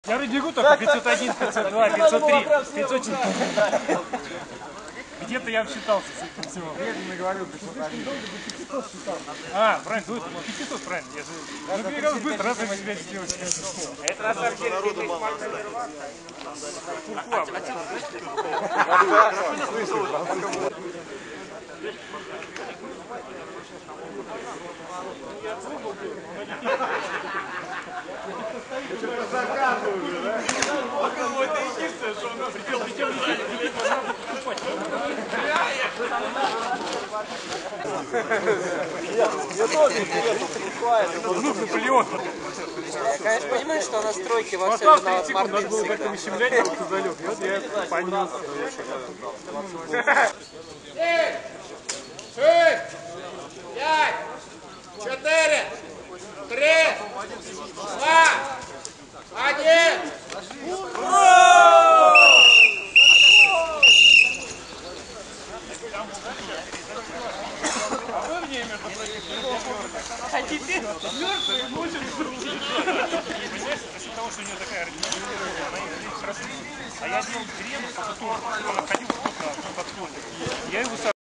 Я вроде бегу только 501, 502, 503, 504. Где-то я обсчитался с этим всего. Я говорил 501. А, правильно, 500, правильно. Я же забегал быстро, раз за себя сделать. Это на самом деле Я тоже интересно прикладываю. Ну, Наполеон. Я, конечно, понимаю, что настройки во всем Осталось 30 виноват секунд, надо было Мартин как-то выщемлять, а вот залег. И вот я понес. 6, 5, 4, 3, 2, 1. А теперь мертвые мучат понимаешь, за счет того, что у нее такая родина, она их росли. А я делал крем, по которому он ходил в подходе. Я его